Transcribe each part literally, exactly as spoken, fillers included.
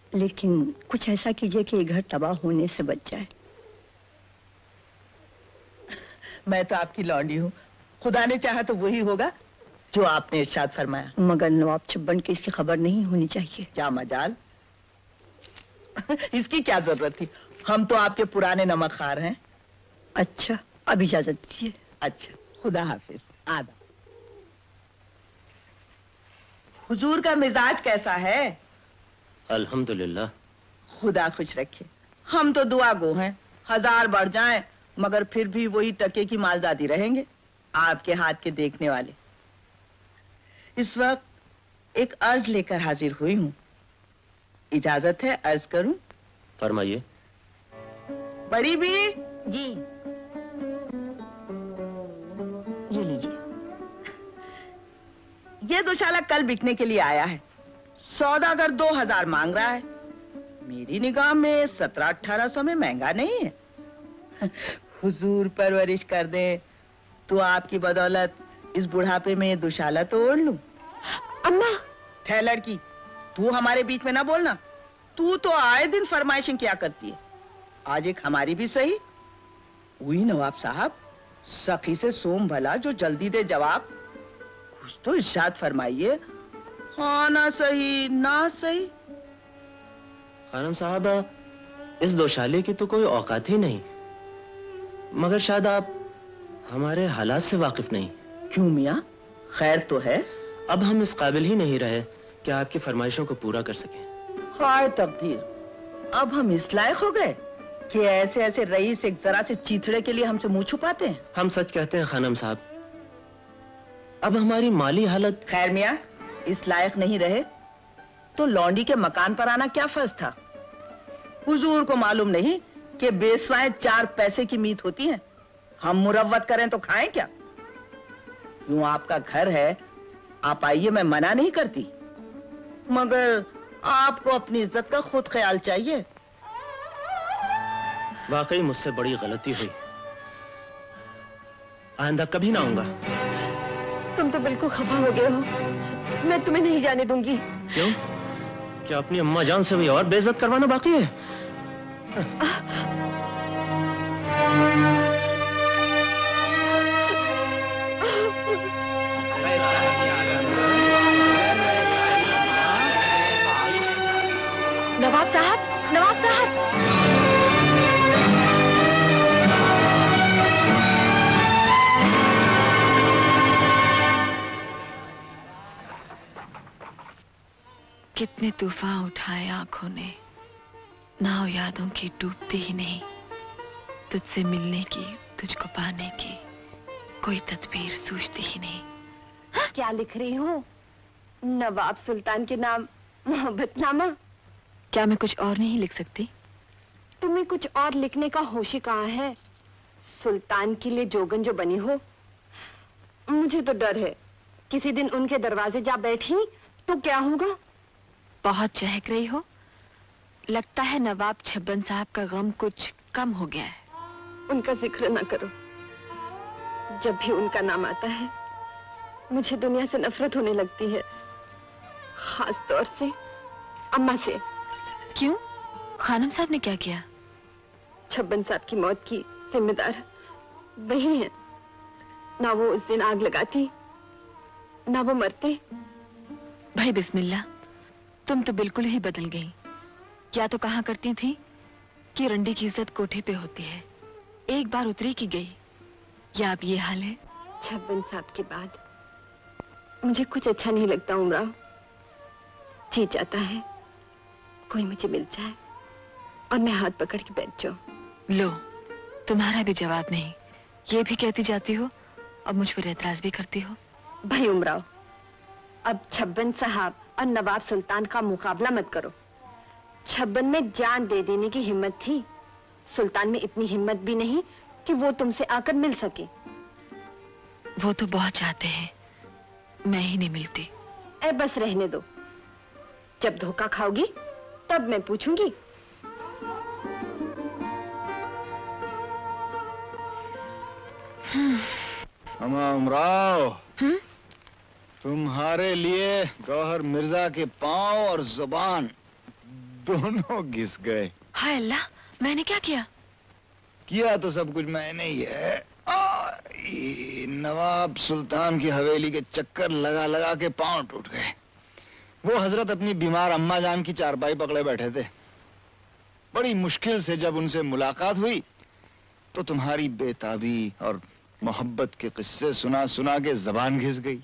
लेकिन कुछ ऐसा कीजिए कि ये घर तबाह होने से बच जाए। मैं तो आपकी लौंडी हूँ, खुदा ने चाहा तो वही होगा जो आपने इरशाद फरमाया। मगर नवाब छब्बन की इसकी खबर नहीं होनी चाहिए। क्या मजाल? इसकी क्या जरूरत थी? हम तो आपके पुराने नमकखार हैं। अच्छा, अब इजाजत दीजिए। अच्छा, खुदा हाफिज। आदा। हुजूर का मिजाज कैसा है? अल्हम्दुलिल्लाह। खुदा खुश रखे। हम तो दुआ गो हैं, हजार बढ़ जाएं मगर फिर भी वही टके की मालजादी रहेंगे, आपके हाथ के देखने वाले। इस वक्त एक अर्ज लेकर हाजिर हुई हूँ, इजाजत है अर्ज करूं? फरमाइए। बड़ी भी जी, ये लीजिए। ये दोशाला कल बिकने के लिए आया है, सौदागर दो हजार मांग रहा है। मेरी निगाह में सत्रह अठारह सौ में महंगा नहीं है। हुजूर परवरिश कर दे तो आपकी बदौलत इस बुढ़ापे में दोशाला तो ओढ़ लूं। अम्मा। ठहर लड़की, तू हमारे बीच में ना बोलना। तू तो आए दिन फरमाइशें क्या करती है, आज एक हमारी भी सही। वही नवाब साहब, सखी से सोम भला जो जल्दी दे जवाब। कुछ तो इरशाद फरमाइए, हाँ ना सही ना सही। खानम साहब, इस दोशाले की तो कोई औकात ही नहीं, मगर शायद आप हमारे हालात से वाकिफ नहीं। क्यों मियाँ, खैर तो है? अब हम इस काबिल ही नहीं रहे कि आपकी फरमाइशों को पूरा कर सकें। हाय तब्दीर, अब हम इस लायक हो गए कि ऐसे ऐसे रईस एक जरा से चीथड़े के लिए हमसे मुंह छुपाते हैं। हम सच कहते हैं खानम साहब, अब हमारी माली हालत। खैर मियाँ, इस लायक नहीं रहे तो लौंडी के मकान पर आना क्या फर्ज था? हुजूर को मालूम नहीं कि बेसवाएं चार पैसे की मीत होती हैं। हम मुरव्वत करें तो खाएं क्या? यूं आपका घर है, आप आइए, मैं मना नहीं करती, मगर आपको अपनी इज्जत का खुद ख्याल चाहिए। वाकई मुझसे बड़ी गलती हुई, आइंदा कभी ना आऊंगा। तुम तो बिल्कुल खफा हो गए हो, मैं तुम्हें नहीं जाने दूंगी। क्यों? क्या अपनी अम्मा जान से भी और बेइज्जत करवाना बाकी है? नवाब साहब, नवाब साहब। कितने तूफान उठाए आंखों ने, नाव यादों की डूबती ही नहीं। तुझसे मिलने की, तुझको पाने की कोई तदबीर सूझती ही नहीं। क्या लिख रही हो? नवाब सुल्तान के नाम मोहब्बतनामा? क्या मैं कुछ और नहीं लिख सकती? तुम्हें कुछ और लिखने का होश ही कहाँ है? सुल्तान के लिए जोगन जो बनी हो। मुझे तो डर है, किसी दिन उनके दरवाजे जा बैठी तो क्या होगा? बहुत चहक रही हो, लगता है नवाब छब्बन साहब का गम कुछ कम हो गया है। उनका जिक्र ना करो, जब भी उनका नाम आता है मुझे दुनिया से नफरत होने लगती है, खास तौर से अम्मा से। क्यों? खानम साहब ने क्या किया? छब्बन साहब की मौत की जिम्मेदार वही है। ना वो उस दिन आग लगाती, ना वो मरते। भाई बिस्मिल्लाह, तुम तो बिल्कुल ही बदल गई। क्या तो कहा करती थी कि रंडी की इज्जत कोठे पे होती है, एक बार उतरी की गई, या अब ये हाल है? छब्बन साहब के बाद मुझे कुछ अच्छा नहीं लगता उमराव। जी चाहता है कोई मुझे मिल जाए और मैं हाथ पकड़ के बैठ जाऊं। लो, तुम्हारा भी जवाब नहीं, ये भी कहती जाती हो और मुझ पर एतराज भी करती हो। भाई उमराव, अब छब्बन साहब और नवाब सुल्तान का मुकाबला मत करो। छब्बन में जान दे देने की हिम्मत थी, सुल्तान में इतनी हिम्मत भी नहीं कि वो तुमसे आकर मिल सके। वो तो बहुत चाहते हैं, मैं ही नहीं मिलती। ए बस रहने दो, जब धोखा खाओगी तब मैं पूछूंगी। अम्मा उमराव, तुम्हारे लिए गौहर मिर्जा के पांव और जुबान दोनों घिस गए। हाय अल्लाह, मैंने क्या किया? किया तो सब कुछ मैंने ही है। आ, ये नवाब सुल्तान की हवेली के चक्कर लगा लगा के पांव टूट गए। वो हजरत अपनी बीमार अम्मा जान की चारपाई पकड़े बैठे थे। बड़ी मुश्किल से जब उनसे मुलाकात हुई तो तुम्हारी बेताबी और मोहब्बत के किस्से सुना सुना के जबान घिस गई।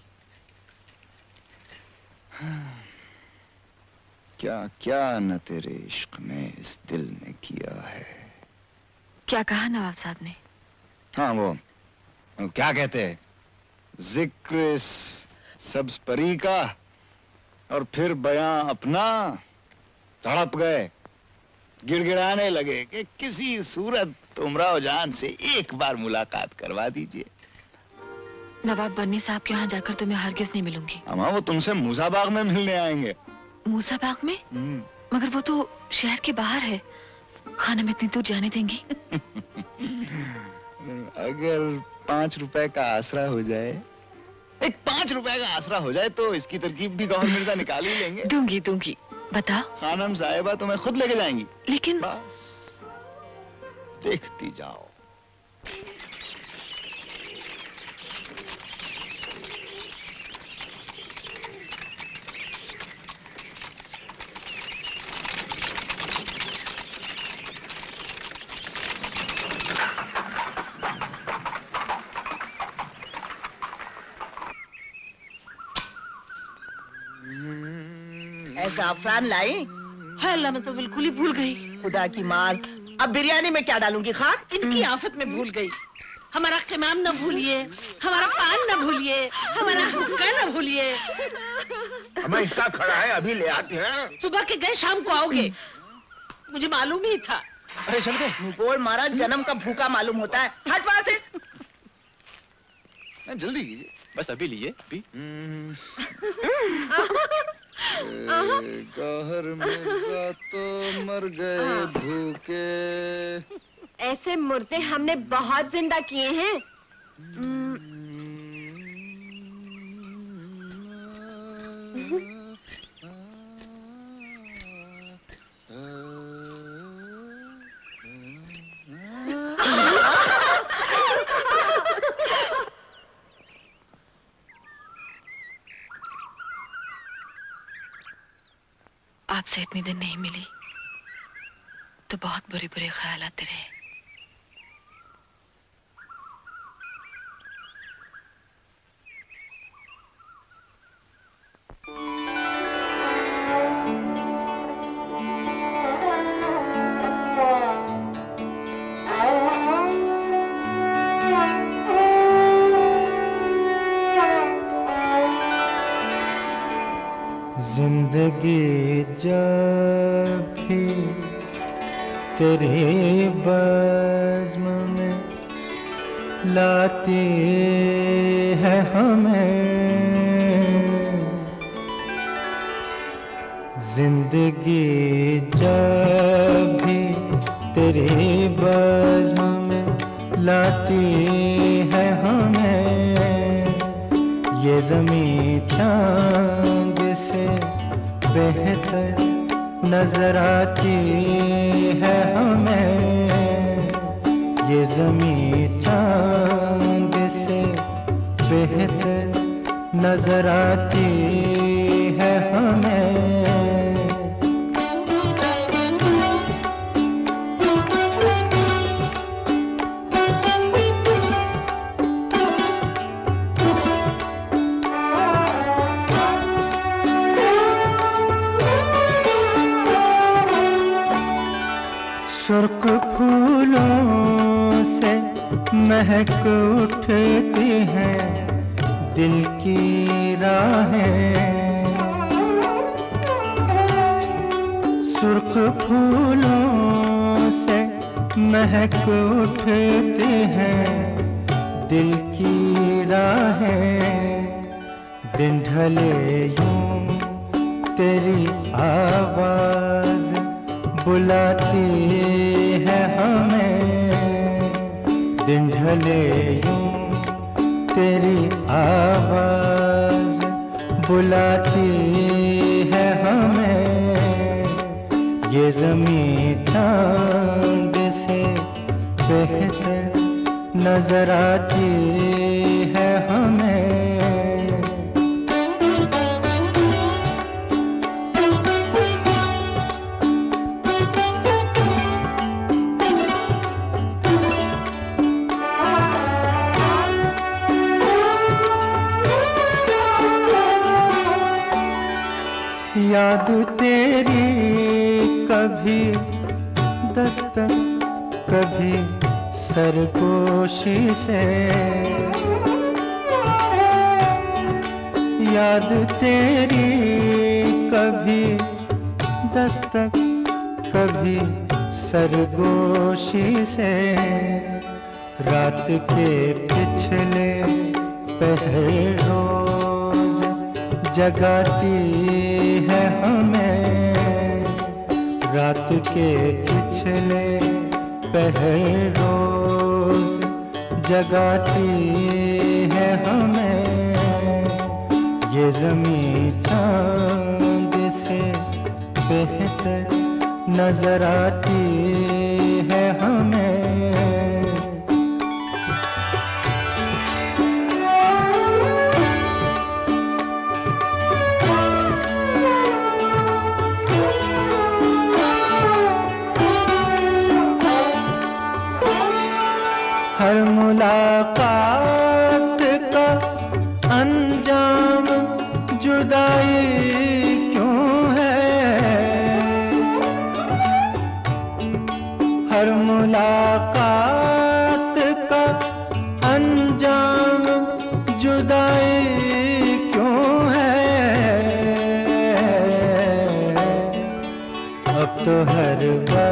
क्या क्या न तेरे इश्क में इस दिल ने किया है। क्या कहा नवाब साहब ने? हाँ वो, वो क्या कहते हैं, जिक्र इस सब्ज परी का और फिर बयां अपना। तड़प गए, गिड़गिड़ाने लगे कि किसी सूरत उमराव जान से एक बार मुलाकात करवा दीजिए। नवाब बन्नी साहब के यहाँ जाकर तो मैं हरगिज नहीं मिलूंगी। अम्मा वो तुमसे मूसा बाग में मिलने आएंगे। मूसा बाग में? मगर वो तो शहर के बाहर है, खानम इतनी दूर जाने देंगी? अगर पांच रुपए का आसरा हो जाए, एक पांच रुपए का आसरा हो जाए तो इसकी तरकीब भी गौहर मिर्जा निकाल ही लेंगे। दूंगी दूंगी, बता। खानम साहिबा तुम्हें खुद लेके जाएंगी। लेकिन बस देखती जाओ। जाफरान लाई? हाय अल्लाह, मैं तो बिल्कुल ही भूल गई। खुदा की मार, अब बिरयानी में क्या डालूंगी खान? इनकी आफत में भूल गई। हमारा क़िमाम न भूलिए, हमारा पान न भूलिए, हमारा हुक्का न भूलिए। हमें इसका खड़ा है, अभी ले आते हैं। सुबह के गए शाम को आओगे, मुझे मालूम ही था। अरे चल गए। मुंह मारा, जन्म का भूखा मालूम होता है। हट वहां से। जल्दी कीजिए। बस अभी लिए अभी। गौहर मिर्जा तो मर गए भूखे। ऐसे मुर्दे हमने बहुत जिंदा किए हैं। आपसे इतने दिन नहीं मिली तो बहुत बुरे बुरे ख्याल आते रहे। जिंदगी जब भी तेरे बज़्म में लाती है हमें, जिंदगी जब भी तेरे बज़्म में लाती है हमें, ये ज़मीं चांद से बेहतर नजर आती है हमें, ये ज़मीं चांद से बेहतर नजर आती है हमें। सुर्ख फूलों से महक उठती हैं दिल की राहें, सुर्ख फूलों से महक उठती हैं दिल की राहें, दिन ढले यूं तेरी आवाज बुलाती है हमें, दिन ढले यूं तेरी आवाज बुलाती है हमें, ये ज़मीं चांद से बेहतर नजर आती है हमें। याद तेरी कभी दस्तक कभी सरगोशी से, याद तेरी कभी दस्तक कभी सरगोशी से, रात के पिछले पहर रोज जगाती है हमें, रात के पिछले पहर रोज जगाती है हमें। ये ज़मीं चांद से बेहतर नजर आती है हमें। हर मुलाकात का अंजाम जुदाई क्यों है, हर मुलाकात का अंजाम जुदाई क्यों है। अब तो हर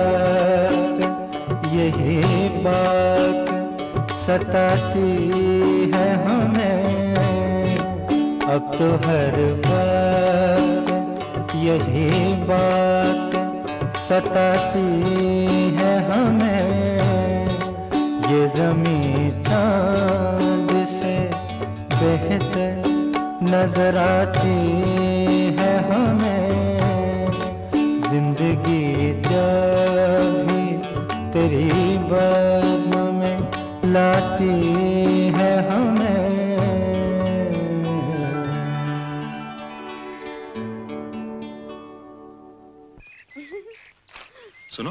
बात यही बात सताती है हमें, अब तो हर बात यही बात सताती है हमें। ये ज़मीं चांद से बेहतर नजर आती है हमें। जिंदगी जब भी तेरी बज़्म में लाती है हमें। सुनो,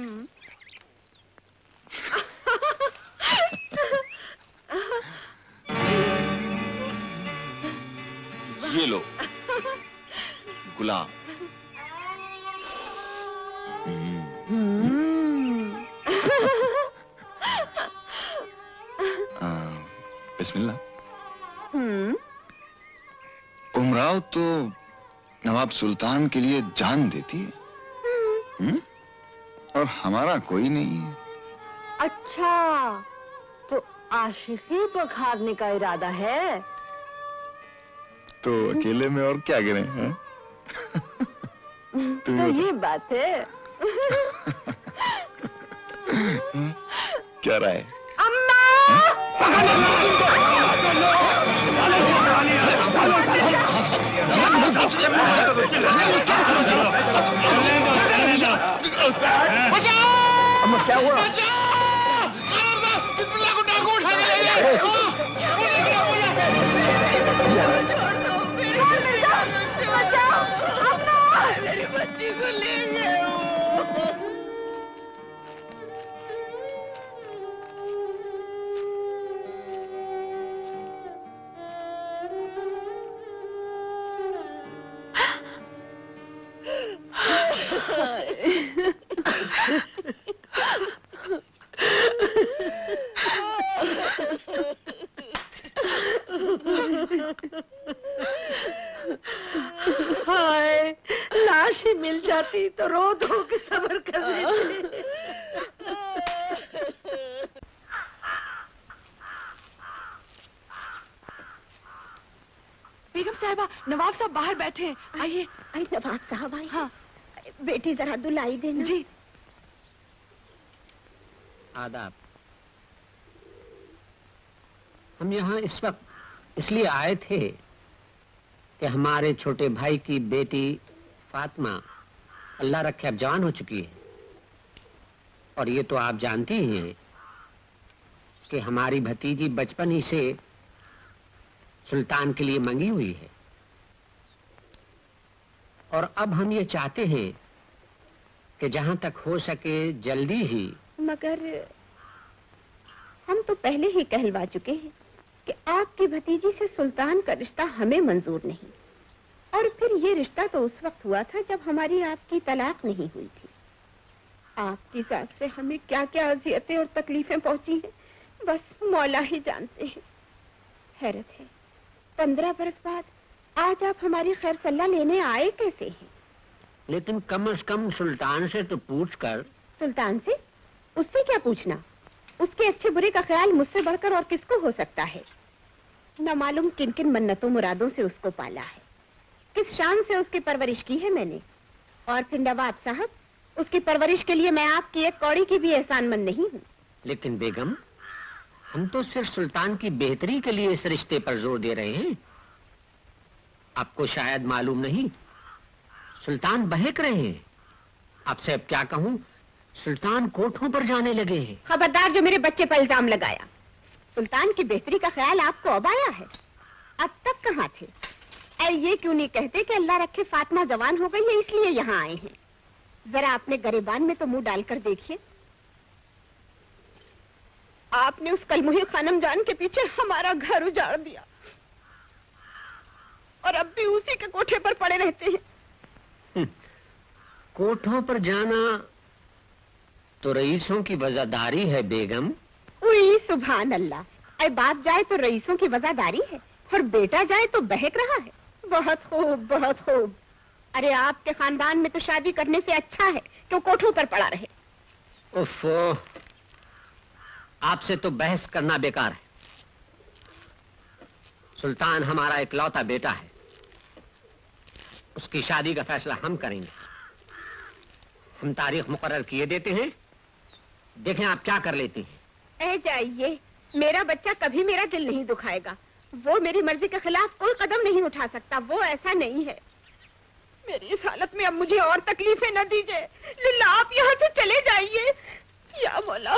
ये लो गुलाब। बिस्मिल्लाह। उमराव तो नवाब सुल्तान के लिए जान देती है, हुँ? और हमारा कोई नहीं है। अच्छा, तो आशिकी बखारने का इरादा है? तो अकेले में और क्या गिरे हैं? तो ये बात है। क्या राय? अम्मा! अम्मा क्या हुआ? बिस्मिल्लाह को डाकू उठा के ले गए। बचाओ, अम्मा! मेरी बच्ची को ले गए वो। हाय, लाश ही मिल जाती तो रो धो के सब्र कर लेते। बेगम साहिबा, नवाब साहब बाहर बैठे हैं, आइए। आई नवाब साहब आई। हाँ बेटी जरा दुलाई देना। जी। आदाब। हम यहाँ इस वक्त इसलिए आए थे कि हमारे छोटे भाई की बेटी फातिमा अल्लाह रखे अब जवान हो चुकी है। और ये तो आप जानती ही हैं कि हमारी भतीजी बचपन ही से सुल्तान के लिए मंगी हुई है। और अब हम ये चाहते हैं कि जहां तक हो सके जल्दी ही। मगर हम तो पहले ही कहलवा चुके हैं कि आपकी भतीजी से सुल्तान का रिश्ता हमें मंजूर नहीं। और फिर ये रिश्ता तो उस वक्त हुआ था जब हमारी आपकी तलाक नहीं हुई थी। आपकी जात से हमें क्या क्या अजियतें और तकलीफें पहुंची हैं, बस मौला ही जानते हैं। हैरत है, पंद्रह बरस बाद आज आप हमारी खैर सल्ला लेने आए कैसे हैं? लेकिन कम से कम सुल्तान से तो पूछ कर। सुल्तान से? उससे क्या पूछना? उसके अच्छे बुरे का ख्याल मुझसे बढ़कर और किसको हो सकता है? न मालूम किन किन मन्नतों मुरादों से उसको पाला है, किस शान से उसकी परवरिश की है मैंने। और फिर नवाब साहब, उसकी परवरिश के लिए मैं आपकी एक कौड़ी की भी एहसानमंद नहीं हूँ। लेकिन बेगम, हम तो सिर्फ सुल्तान की बेहतरी के लिए इस रिश्ते पर जोर दे रहे हैं। आपको शायद मालूम नहीं, सुल्तान बहक रहे हैं। आपसे अब क्या कहूँ, सुल्तान कोठों पर जाने लगे हैं। खबरदार जो मेरे बच्चे पर इल्जाम लगाया। सुल्तान की बेहतरी का ख्याल आपको अब आया है? अब तक कहाँ थे? ऐ ये क्यों नहीं कहते कि अल्लाह रखे फातिमा जवान हो गई है इसलिए यहाँ आए हैं? जरा अपने गरेबान में तो मुंह डालकर देखिए। आपने उस कलमुही खानम जान के पीछे हमारा घर उजाड़ दिया और अब भी उसी के कोठे पर पड़े रहते हैं। कोठों पर जाना तो रईसों की वजादारी है बेगम। उई सुभान अल्लाह, ऐ बाप जाए तो रईसों की वजादारी है और बेटा जाए तो बहक रहा है। बहुत खूब, बहुत खूब। अरे आपके खानदान में तो शादी करने से अच्छा है कि वो कोठों पर पड़ा रहे। उफ़, आपसे तो बहस करना बेकार है। सुल्तान हमारा इकलौता बेटा है, उसकी शादी का फैसला हम करेंगे। हम तारीख मुकर्रर किए देते हैं, देखें आप क्या कर लेती हैं। ऐ जाइए, मेरा बच्चा कभी मेरा दिल नहीं दुखाएगा। वो मेरी मर्जी के खिलाफ कोई कदम नहीं उठा सकता, वो ऐसा नहीं है। मेरी इस हालत में अब मुझे और तकलीफें न दीजिए। लिल्ला आप यहाँ से चले जाइए। या मौला,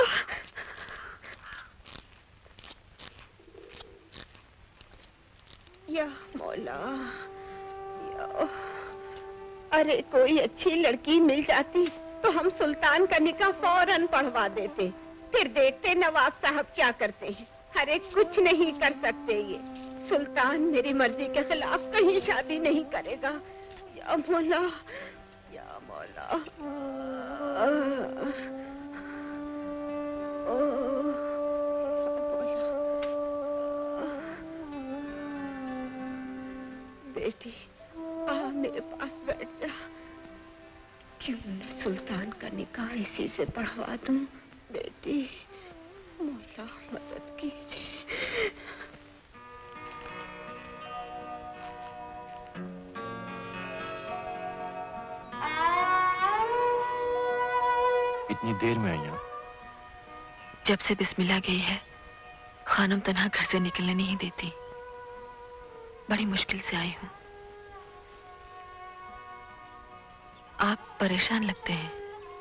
या मौला, या। अरे कोई अच्छी लड़की मिल जाती तो हम सुल्तान का निकाह फौरन पढ़वा देते, फिर देखते नवाब साहब क्या करते हैं। अरे कुछ नहीं कर सकते ये। सुल्तान मेरी मर्जी के खिलाफ कहीं शादी नहीं करेगा। या मौला, या मौला। बेटी आ मेरे पास बैठ जा। क्यों न सुल्तान का निकाह इसी से पढ़वा दूं। बेटी, मौला मदद कीजिए। इतनी देर में आई हैं? जब से बिस्मिल्लाह गई है, खानम तन्हा घर से निकलने नहीं देती। बड़ी मुश्किल से आई हूँ। आप परेशान लगते हैं।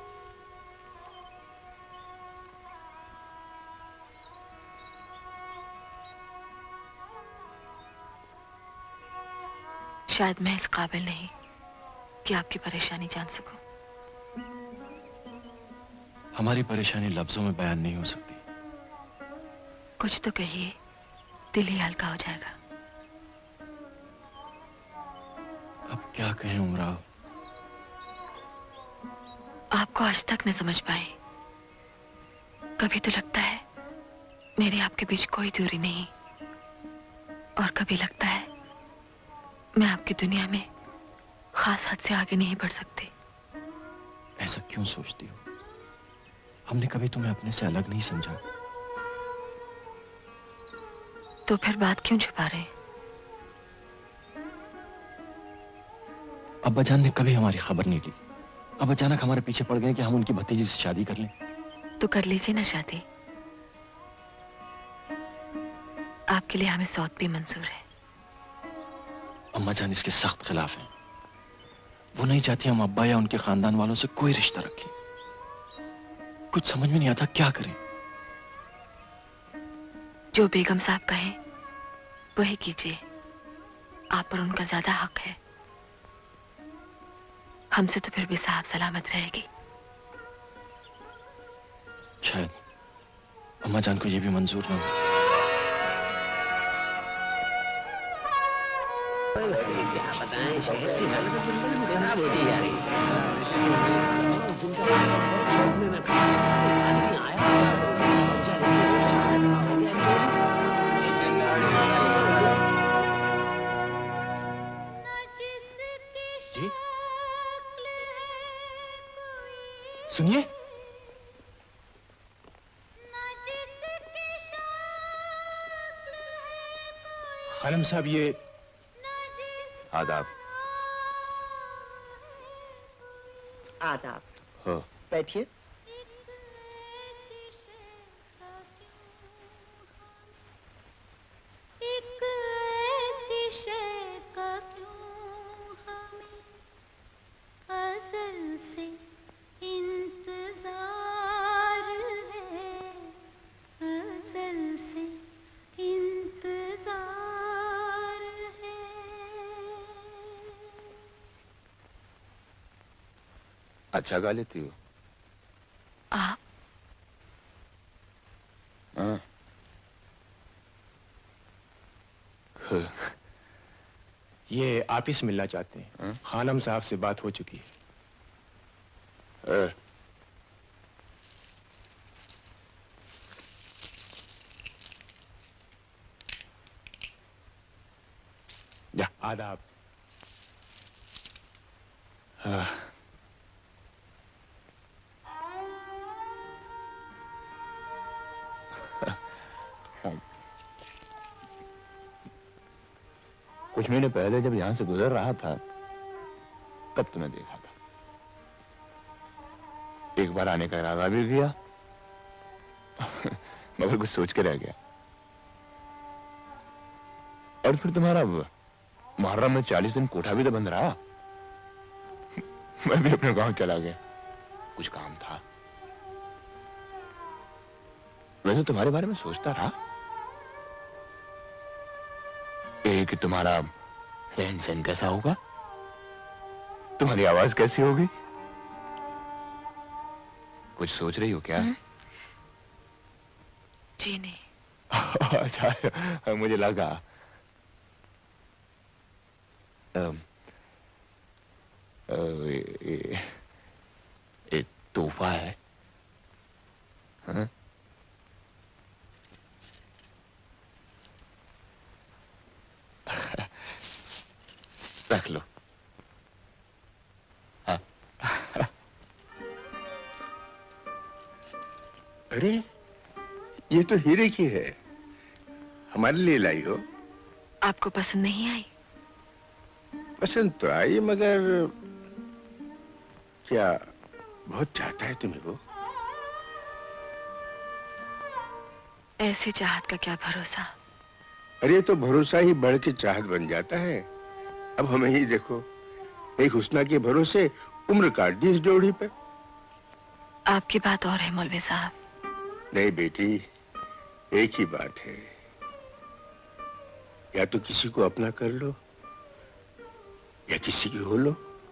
शायद मैं इस काबिल नहीं कि आपकी परेशानी जान सकूं। हमारी परेशानी लफ्जों में बयान नहीं हो सकती। कुछ तो कहिए, दिल ही हल्का हो जाएगा। अब क्या कहें उमराव? आपको आज तक न समझ पाए। कभी तो लगता है मेरे आपके बीच कोई दूरी नहीं, और कभी लगता है मैं आपकी दुनिया में खास हद से आगे नहीं बढ़ सकती। ऐसा क्यों सोचती हो? हमने कभी तुम्हें अपने से अलग नहीं समझा। तो फिर बात क्यों छुपा रहे? अब्बा जान ने कभी हमारी खबर नहीं ली। अब अचानक हमारे पीछे पड़ गए कि हम उनकी भतीजी से शादी कर लें। तो कर लीजिए ना शादी। आपके लिए हमें सौत भी मंजूर है। अम्मा जान इसके सख्त खिलाफ हैं। वो नहीं चाहती हम अब्बा या उनके खानदान वालों से कोई रिश्ता रखें। कुछ समझ में नहीं आता क्या करें। जो बेगम साहब कहें वही कीजिए। आप पर उनका ज्यादा हक है। हमसे तो फिर भी साहब सलामत रहेगी। शायद अम्मा जान को ये भी मंजूर ना हो। क्या बताएं, शहर की हालत बिल्कुल खराब होती जा रही जी सुनिए, खानम साहब ये आदाब। आदाब। हो बैठिए। अच्छा गा लेती हो आप? हाँ। ये आप ही से मिलना चाहते हैं। हाँ? खानम साहब से बात हो चुकी है। ए, जा। आदाब। हाँ। कुछ महीने पहले जब यहां से गुजर रहा था तब तुम्हें देखा था। एक बार आने का इरादा भी किया मगर कुछ सोच के रह गया। और फिर तुम्हारा मुहर्रम में चालीस दिन कोठा भी तो बंद रहा। मैं भी अपने गांव चला गया, कुछ काम था। वैसे तुम्हारे बारे में सोचता रहा कि तुम्हारा रहन सहन कैसा होगा, तुम्हारी आवाज कैसी होगी। कुछ सोच रही हो क्या? जी नहीं। अच्छा, मुझे लगा एक तोहफा है। हाँ? रख लो। हाँ। अरे ये तो हीरे की है, हमारे लिए लाई हो। आपको पसंद नहीं आई? पसंद तो आई मगर क्या बहुत चाहता है तुम्हें वो? ऐसी चाहत का क्या भरोसा। अरे तो भरोसा ही बढ़ के चाहत बन जाता है। अब हमें ही देखो, एक हुस्ना के भरोसे उम्र काट दी इस जोड़ी पे। आपकी बात और है मौलवी साहब। नहीं बेटी, एक ही बात है, या तो किसी को अपना कर लो या किसी की हो लो।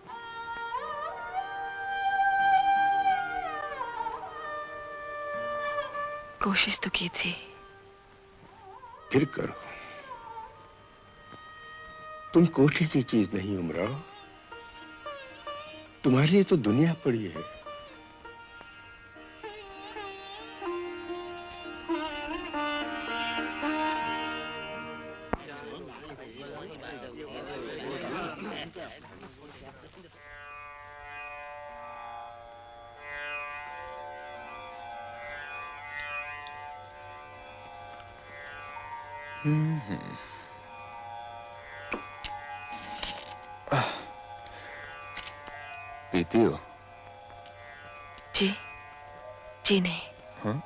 कोशिश तो की थी। फिर करो। तुम कोठी सी चीज नहीं उमराओ, तुम्हारे लिए तो दुनिया पड़ी है। पीती हो? जी जी नहीं। हाँ?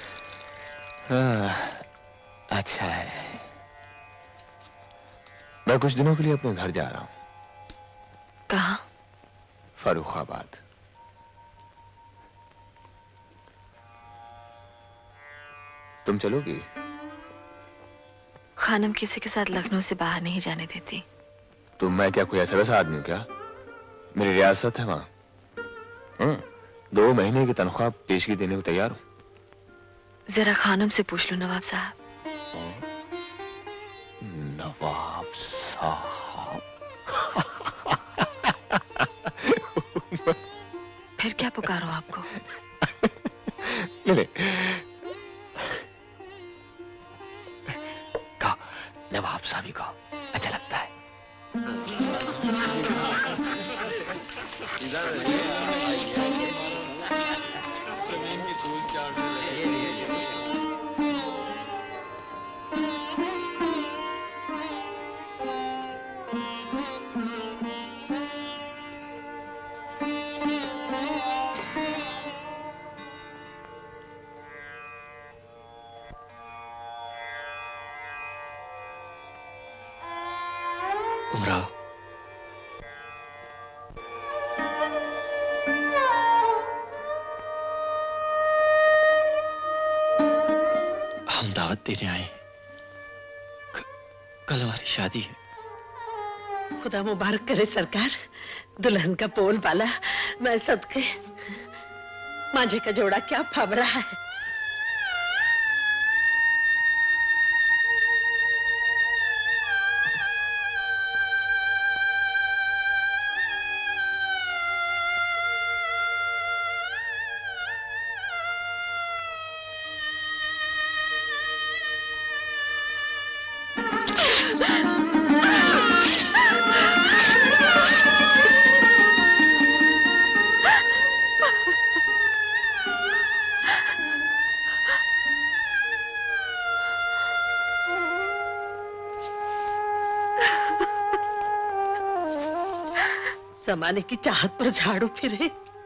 हाँ, अच्छा है। मैं कुछ दिनों के लिए अपने घर जा रहा हूं। कहाँ? फर्रुखाबाद। तुम चलोगी? खानम किसी के साथ लखनऊ से बाहर नहीं जाने देती। तो मैं क्या कोई ऐसा वैसा आदमी हूं क्या? मेरी रियासत है वहां। हाँ, दो महीने की तनख्वाह पेशगी देने को तैयार हूं। जरा खानम से पूछ लो नवाब साहब। नवाब साहब। फिर क्या पुकारो आपको? नहीं नहीं, कहा नवाब साहब ही कहो, अच्छा लगता है। उमराव, हम दावत देने आए। कल हमारी शादी है। खुदा मुबारक करे सरकार। दुल्हन का पोल वाला मैं सदके। मांझे का जोड़ा क्या फब रहा है। जमाने की चाहत पर झाड़ू फिरे।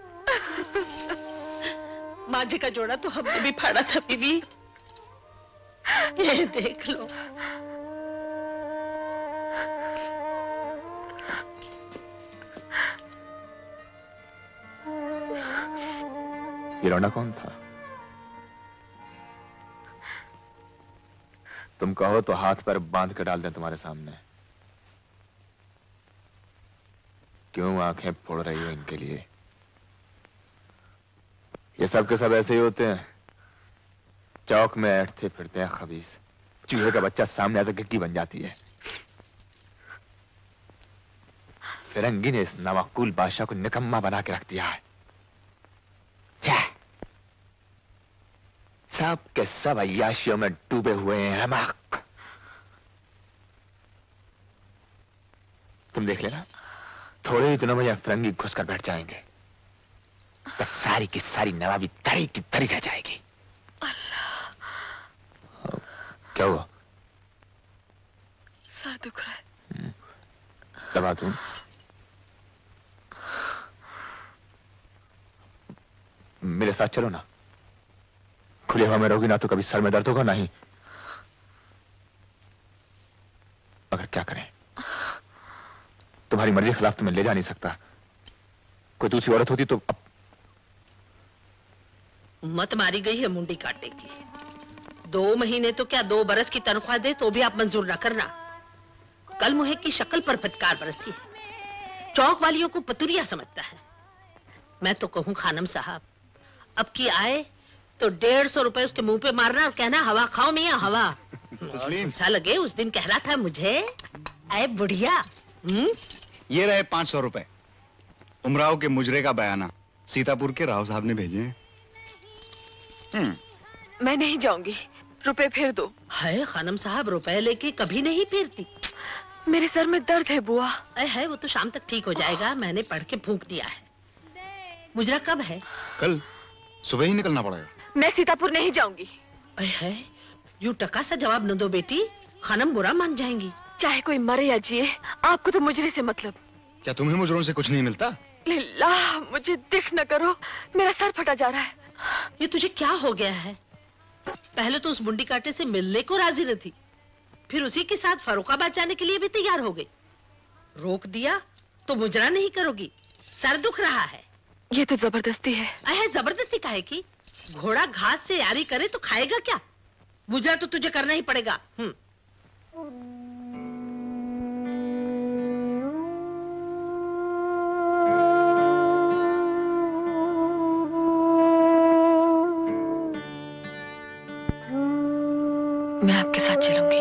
मांझे का जोड़ा तो हमने भी फाड़ा था बीवी। ये देख लो। ये लौंडा कौन था? तुम कहो तो हाथ पर बांध कर डाल दें तुम्हारे सामने। क्यों आंखें फोड़ रही हो इनके लिए? ये सब के सब ऐसे ही होते हैं, चौक में ऐठते फिरते हैं खबीस। चूहे का बच्चा सामने आकर गिट्टी बन जाती है। फिरंगी ने इस नवाकुल बादशाह को निकम्मा बना के रख दिया है। सब के सब अय्याशियों में डूबे हुए हैं। हमाक तुम देख लेना, थोड़े ही दिनों में यह फिरंगी घुसकर बैठ जाएंगे, तब सारी की सारी नवाबी तरी की तरी रह जाएगी। अल्लाह। क्या हुआ? सर दुख रहा है। दबा दूं? मेरे साथ चलो ना। खुली हवा में रहोगी ना तो कभी सर में दर्द होगा नहीं। मगर क्या करें, तुम्हारी मर्जी के खिलाफ तुम्हें ले जा नहीं सकता। कोई दूसरी औरत होती तो अब। मत मारी गई है मुंडी काटने की। दो महीने तो क्या दो बरस की तनख्वाह दे तो भी आप मंजूर न करना। कल मुहे की शक्ल पर फटकार बरसती है। चौक वालियों को पतुरिया समझता है। मैं तो कहूं खानम साहब, अब की आए तो डेढ़ सौ रुपए उसके मुंह पे मारना और कहना हवा खाओ मियां हवा। ऐसा लगे उस दिन कह रहा था मुझे, अरे बुढ़िया। हम्म? ये रहे पांच सौ रुपए उमराव के मुजरे का बयाना, सीतापुर के राव साहब ने भेजे हैं। हम्म। मैं नहीं जाऊंगी, रुपए फेर दो। है खानम साहब, रुपए लेके कभी नहीं फेरती। मेरे सर में दर्द है बुआ। अरे है, वो तो शाम तक ठीक हो जाएगा। मैंने पढ़ के फूंक दिया है। मुजरा कब है? कल सुबह ही निकलना पड़ेगा। मैं सीतापुर नहीं जाऊंगी। अरे है, यूं टका सा जवाब न दो बेटी, खानम बुरा मान जाएंगी। चाहे कोई मरे या जिए, आपको तो मुजरे से मतलब। क्या तुम्हें मुजरों से कुछ नहीं मिलता? लिल्लाह, मुझे दिख न करो, मेरा सर फटा जा रहा है। ये तुझे क्या हो गया है? पहले तो उस मुंडी काटे से मिलने को राजी न थी, फिर उसी के साथ फर्रुखाबाद जाने के लिए भी तैयार हो गई। रोक दिया तो मुजरा नहीं करोगी, सर दुख रहा है। ये तो जबरदस्ती है। अरे जबरदस्ती काहे की? घोड़ा घास से यारी करे तो खाएगा क्या? मुजरा तो तुझे करना ही पड़ेगा। हम्म। मैं आपके साथ चलूंगी।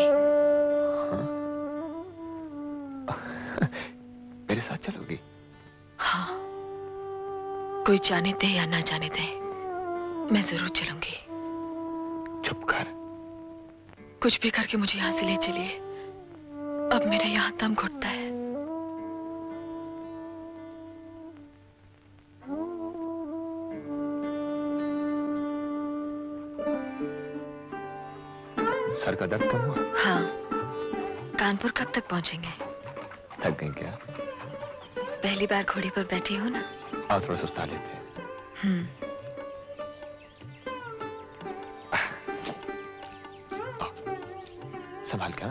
मेरे साथ चलोगी? हाँ, कोई जाने दे या ना जाने दे, मैं जरूर चलूंगी। चुप कर। कुछ भी करके मुझे यहाँ से ले चलिए, अब मेरा यहाँ दम घुटता है। सर का दर्द कम हुआ? हाँ। कानपुर कब तक पहुंचेंगे? थक गई क्या? पहली बार घोड़ी पर बैठी हो ना। आओ थोड़ा सुस्ता लेते हैं। हम्म। संभाल क्या?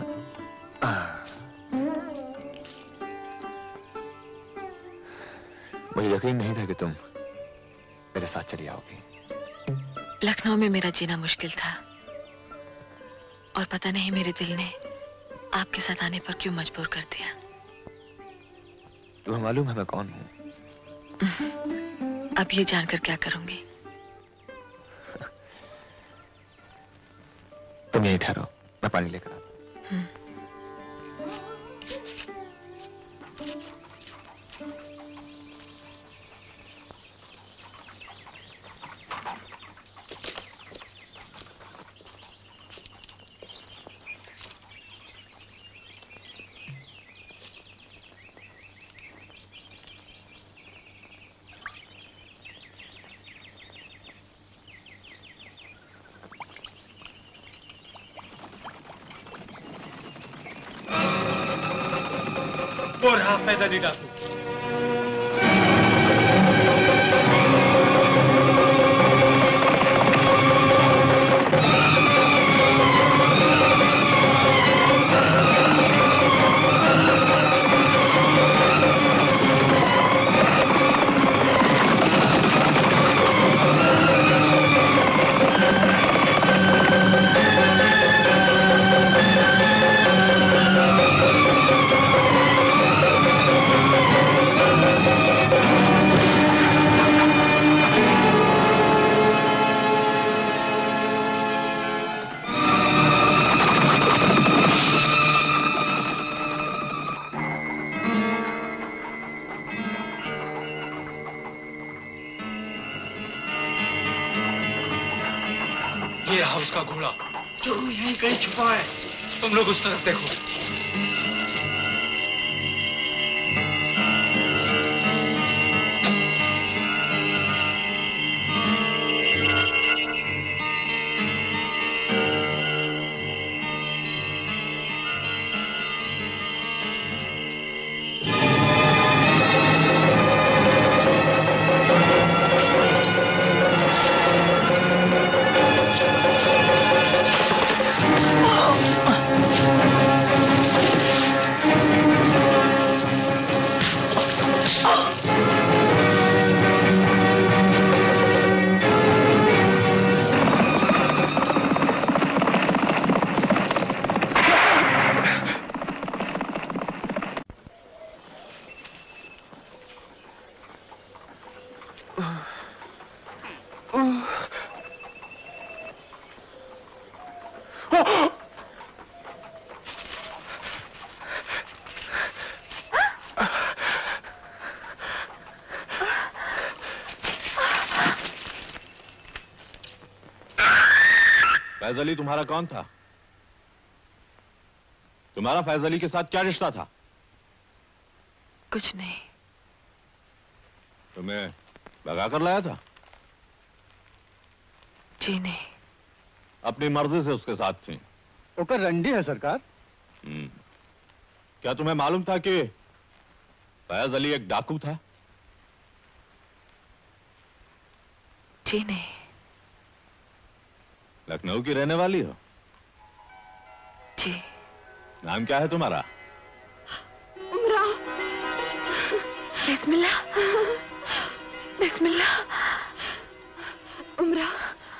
मुझे यकीन नहीं था कि तुम मेरे साथ चली आओगी। लखनऊ में मेरा जीना मुश्किल था और पता नहीं मेरे दिल ने आपके साथ आने पर क्यों मजबूर कर दिया। तुम्हें मालूम है मैं कौन हूं? अब ये जानकर क्या करूंगी? तुम यहीं ठहरो, मैं पानी लेकर आता हूं। वो रहा पैदल डाकू। ये रहा उसका घोड़ा जो यहीं कहीं छुपा है। तुम लोग उस तरफ देखो। फैज अली तुम्हारा कौन था? तुम्हारा फैज अली के साथ क्या रिश्ता था? कुछ नहीं। तुम्हें भगा कर लाया था? जी नहीं। अपनी मर्जी से उसके साथ थी? ओकर रंडी है सरकार। हम्म। क्या तुम्हें मालूम था कि फैज अली एक डाकू था? जी नहीं। लखनऊ की रहने वाली हो? जी। नाम क्या है तुम्हारा? उमराव। बिस्मिल्लाह, बिस्मिल्लाह। उमराव,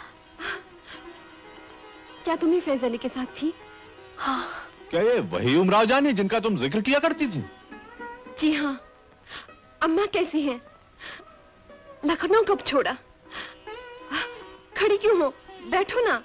क्या तुम ही फैज अली के साथ थी? हाँ। क्या ये वही उमराव जान है जिनका तुम जिक्र किया करती थी? जी हाँ। अम्मा कैसी हैं? लखनऊ कब छोड़ा? खड़ी क्यों हो? बैठो ना।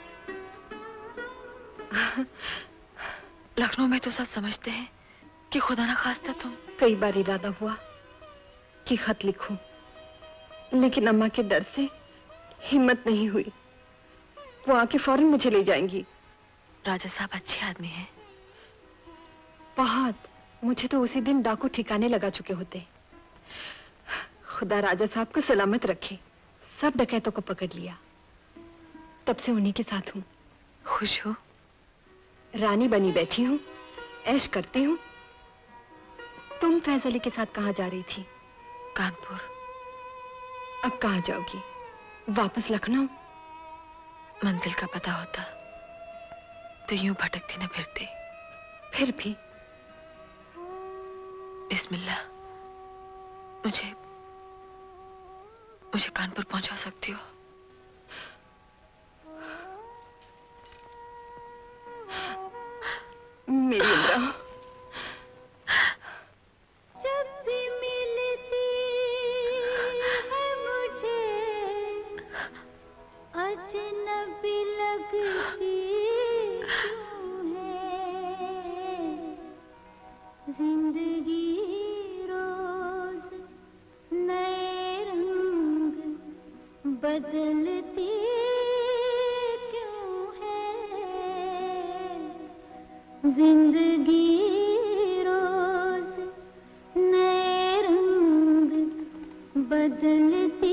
लखनऊ में तो सब समझते हैं कि खुदा ना खास्ता तुम। कई बार इरादा हुआ कि खत लिखूं, लेकिन अम्मा के डर से हिम्मत नहीं हुई। वो आके फौरन मुझे ले जाएंगी। राजा साहब अच्छे आदमी हैं। बहुत। मुझे तो उसी दिन डाकू ठिकाने लगा चुके होते। खुदा राजा साहब को सलामत रखे। सब डकैतों को पकड़ लिया। तब से उन्हीं के साथ हूँ। खुश हो? रानी बनी बैठी हूँ, ऐश करती हूँ। तुम फैज अली के साथ कहाँ जा रही थी? कानपुर। अब कहाँ जाओगी? वापस लखनऊ? मंजिल का पता होता तो यूं भटकती न फिरती। फिर भी बिस्मिल्लाह, मुझे मुझे कानपुर पहुंचा सकती हो? मेरी उम्र जब भी मिलती है मुझे अजनबी लगती क्यों है? जिंदगी रोज नए रंग बदलती क्यों है? जिंदगी रोज नए रंग बदलती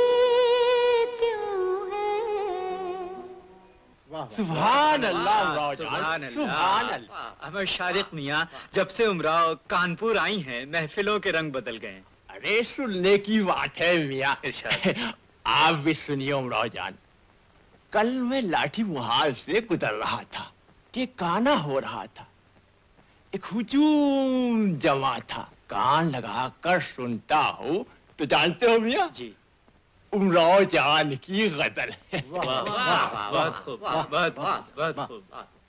क्यों है? सुभान अल्लाह उमराव जान, सुभान सुभान अल्लाह। अल्लाह। हमें शारिक मियाँ जब से उमराव कानपुर आई हैं महफिलों के रंग बदल गए हैं। अरे सुनने की बात है मियाँ। आप भी सुनिए उमराव जान। कल मैं लाठी मुहाल से गुजर रहा था कि काना हो रहा था। एक हुजूम जमा था। कान लगा कर सुनता हूँ तो जानते हो मियाँ? जी। उमराव जान की गजल है। वाह वाह वाह, बहुत खूब, बहुत खूब, बहुत खूब।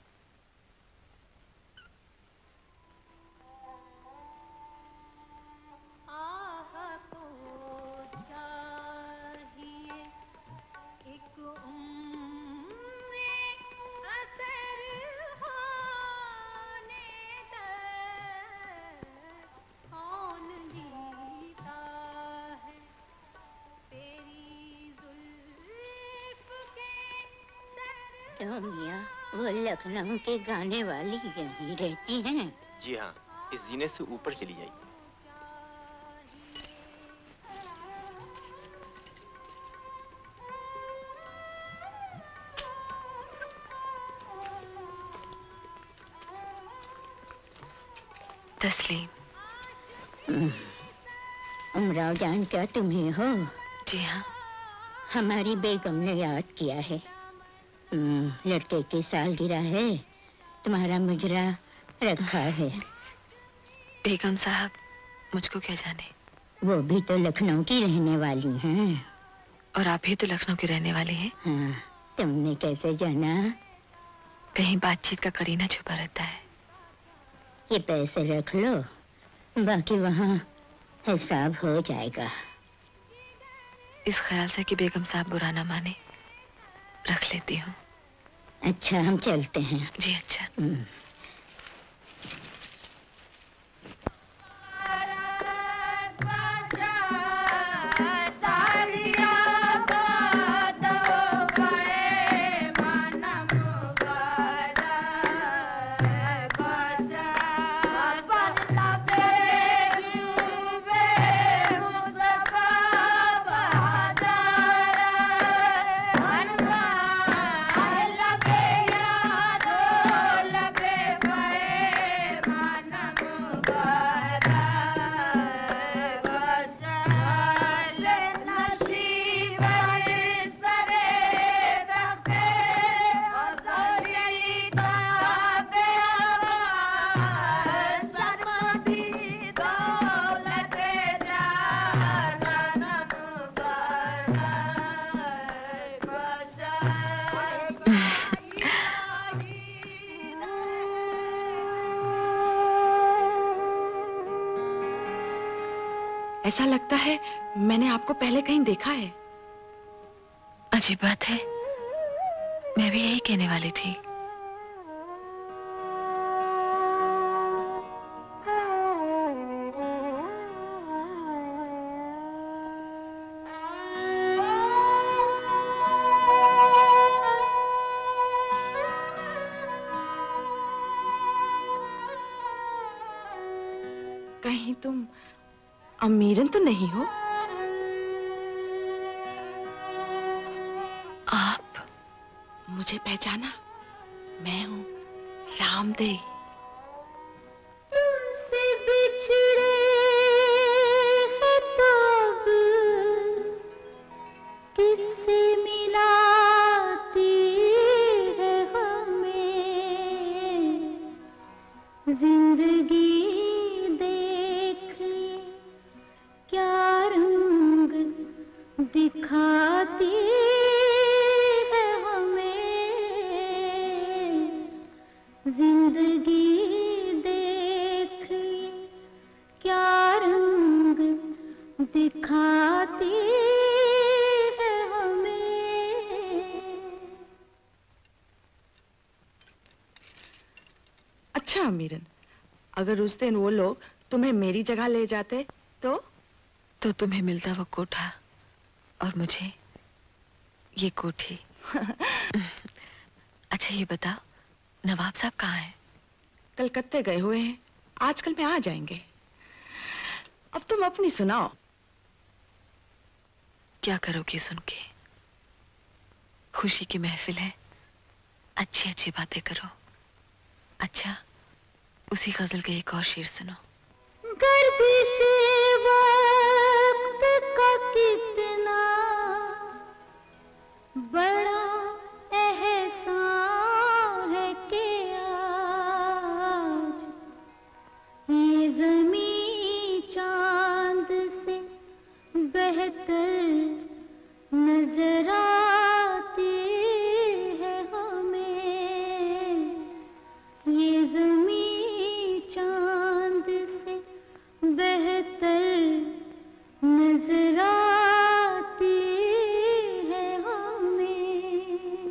तो मियाँ वो लखनऊ के गाने वाली यहीं रहती हैं? जी हाँ, इस जीने से ऊपर चली जाइए। तस्लीम। उमराव जान क्या तुम्हें हो? जी हाँ। हमारी बेगम ने याद किया है। लड़के की सालगिरह है, तुम्हारा मुजरा रखा है। बेगम साहब मुझको क्या जाने। वो भी तो लखनऊ की रहने वाली हैं। और आप भी तो लखनऊ की रहने वाली हैं। हाँ, तुमने कैसे जाना? कहीं बातचीत का करीना छुपा रहता है। ये पैसे रख लो, बाकी वहाँ हिसाब हो जाएगा। इस ख्याल से कि बेगम साहब बुरा ना माने, रख लेती हूँ। अच्छा, हम चलते हैं। जी अच्छा। लबे ऐसा लगता है मैंने आपको पहले कहीं देखा है। अजीब बात है, मैं भी यही कहने वाली थी। कहीं तुम अमीरन तो नहीं हो? आप मुझे पहचाना? मैं हूँ रामदेई। तुमसे बिछड़े हैं तो अब किससे मिलाती है हमें जिंदगी। दिखाती है हमें जिंदगी, देख क्या रंग दिखाती है हमें। अच्छा अमीरन, अगर उस दिन वो लोग तुम्हें मेरी जगह ले जाते तो तो तुम्हें मिलता वो कोठा और मुझे ये कोठी। अच्छा ये बता, नवाब साहब कहाँ हैं? कलकत्ते गए हुए हैं, आजकल में आ जाएंगे। अब तुम अपनी सुनाओ। क्या करोगी सुन के? खुशी की महफिल है, अच्छी अच्छी बातें करो। अच्छा उसी गजल के एक और शेर सुनो। गर्दिश वक्त का कितना बड़ा एहसान है कि आज ये ज़मीं चांद से बेहतर नजर आती है हमें। ये ज़मीं चांद से बेहतर नजर आती है हमें।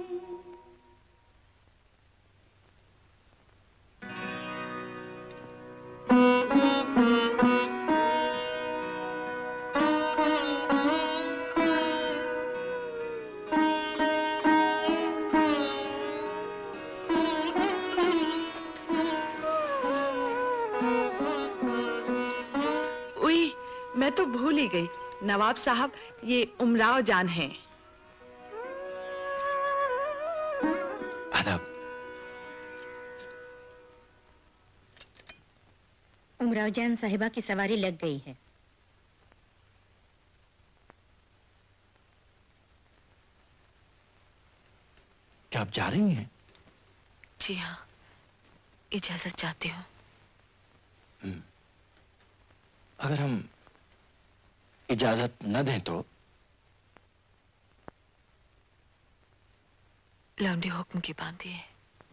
मैं तो भूल ही गई, नवाब साहब ये उमराव जान हैं। आदाब। उमराव जान साहिबा की सवारी लग गई है। क्या आप जा रही हैं? जी हाँ, इजाजत चाहती हूँ। अगर हम इजाजत न दें तो? लौंडी हुक्म की बांधी है।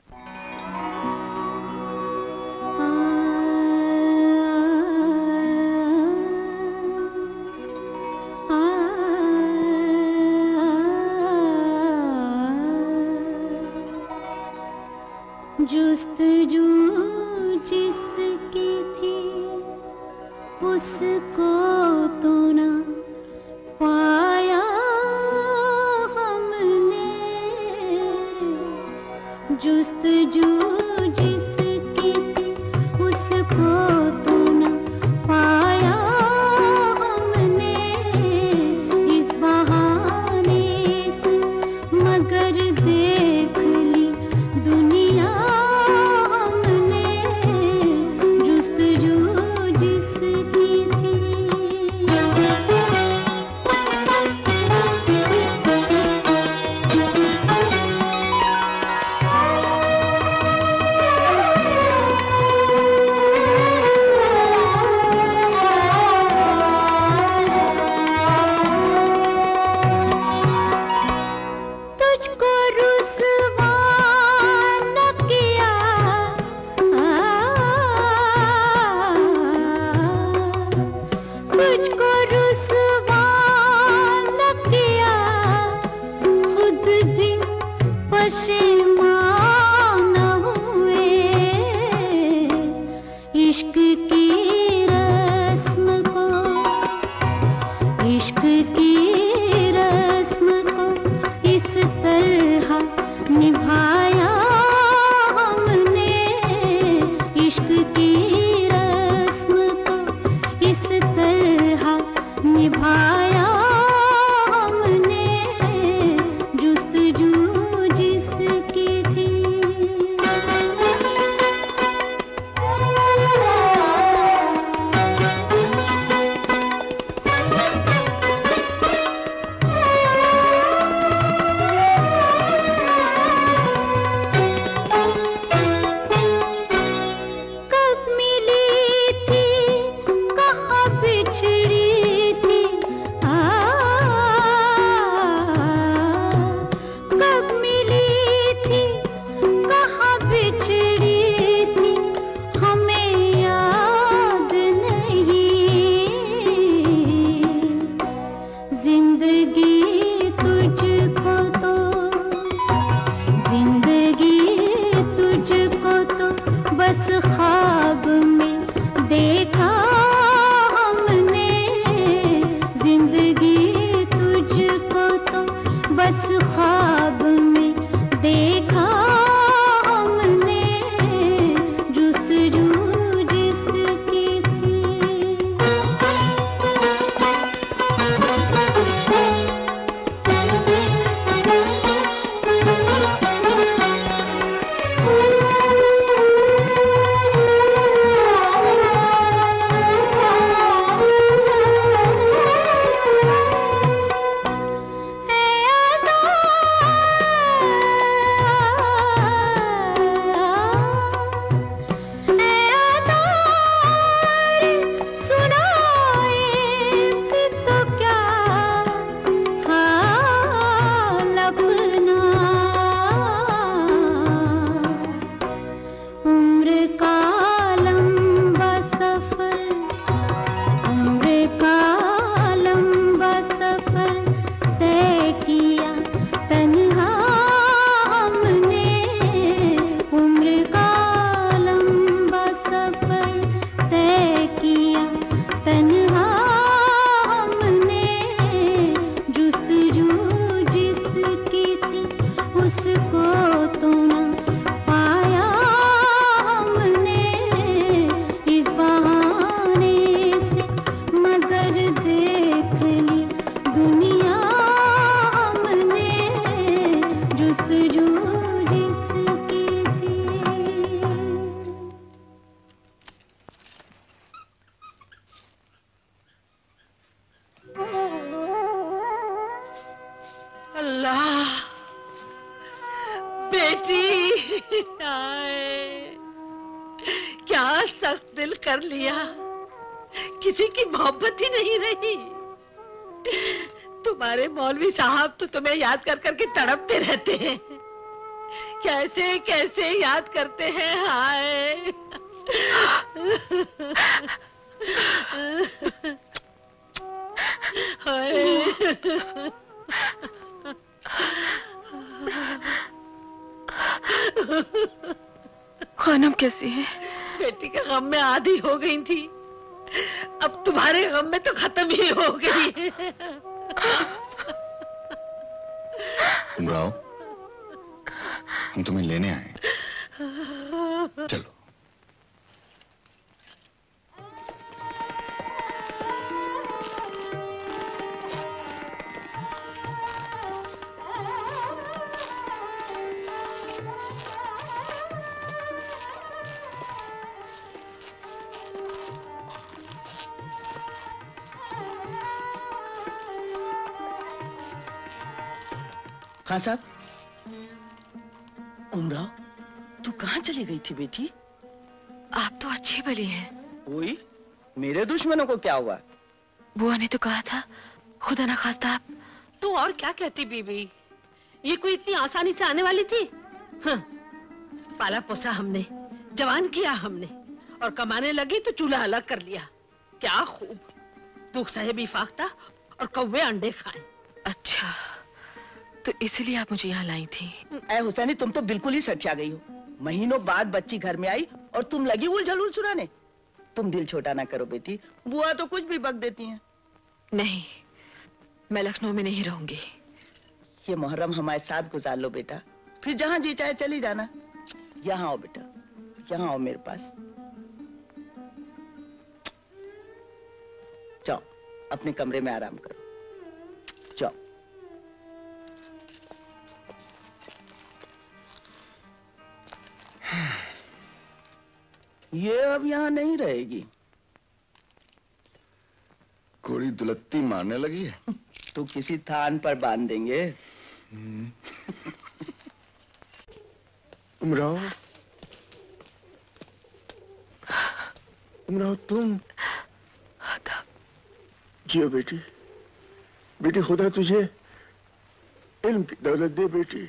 जुस्तजू जिसकी थी उसको तो ना पाया हमने। जुस्तजू जिसकी थी उसको तो ना पाया हमने। इस बहाने से मगर देख ली दुनिया हमने। जुस्तजू जिसकी थी तुझको रुसवा न किया, खुद भी पशेमान हुए। इश्क की रस्म को, इश्क की रस्म को इस तरह निभाया हमने। इश्क की रस्म को इस तरह निभाया हमने, जुस्तजू जिसकी थी। कब मिली थी, कहाँ बिछड़ी थी, आ कब मिली थी, कहाँ बिछड़ी थी, हमें याद नहीं। जिंदगी तुझको तो, जिंदगी तुझको तो बस ख्वाब में देखा हमने। जिंदगी तुझको तो बस ख्वाब में देखा हमने, जुस्तजू जिसकी थी। अल्लाह, बेटी आए, क्या सख्त दिल कर लिया, किसी की मोहब्बत ही नहीं रही। तुम्हारे मौलवी साहब तो तुम्हें याद कर करके तड़पते रहते हैं, कैसे कैसे याद करते हैं। हाय हाय खानम कैसी है? बेटी के गम में आधी हो गई थी, अब तुम्हारे गम में तो खत्म ही हो गई है। उमराव, हम तुम्हें लेने आए। चलो। खान साहब, उमराव, तू कहाँ चली गई थी बेटी? आप तो अच्छी भली हैं। कोई मेरे दुश्मनों को क्या हुआ? बुआ ने तो कहा था, खुदा ना खास्ता आप। तो और क्या कहती बीबी, ये कोई इतनी आसानी से आने वाली थी? हाँ, पाला पोसा हमने, जवान किया हमने, और कमाने लगी तो चूल्हा अलग कर लिया। क्या खूब। दुख सहे भी फाख्ता और कौवे अंडे खाएं। अच्छा, तो इसलिए आप मुझे यहाँ लाई थी। ऐ हुसैनी, तुम तो बिल्कुल ही सच्चा गई हो। महीनों बाद बच्ची घर में आई और तुम लगी उलझल सुनाने। तुम दिल छोटा ना करो बेटी, बुआ तो कुछ भी बक देती हैं। नहीं, मैं लखनऊ में नहीं रहूंगी। ये मुहर्रम हमारे साथ गुजार लो बेटा, फिर जहाँ जी चाहे चली जाना। यहाँ आओ बेटा, यहाँ आओ मेरे पास। जाओ अपने कमरे में आराम करो, जाओ। ये अब यहाँ नहीं रहेगी। कोड़ी दुलत्ती मारने लगी है। तो किसी थान पर बांध देंगे। उमराव, उमराव तुम? जियो बेटी, बेटी खुदा तुझे इल्म की दौलत दे बेटी।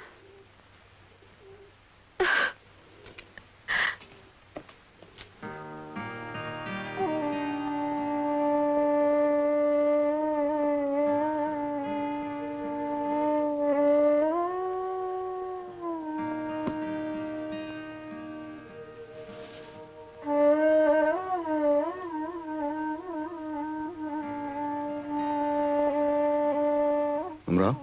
उमराव,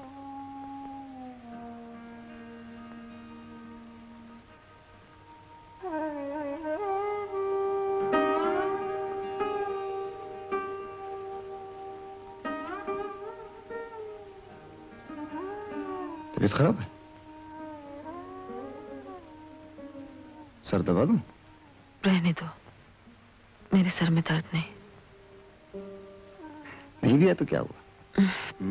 तबीयत खराब है? सर दबा दूं? रहने दो, मेरे सर में दर्द नहीं। नहीं भी है तो क्या हुआ?